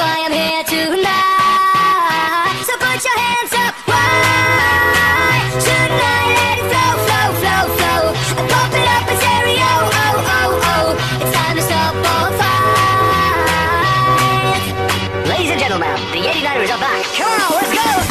why I'm here tonight. So put your hands up. Why shouldn't I let it flow, flow, flow, flow? And pump it up in stereo. Oh, oh, oh. It's time to stop all fight. Ladies and gentlemen, the 89ers are back. Come on, let's go.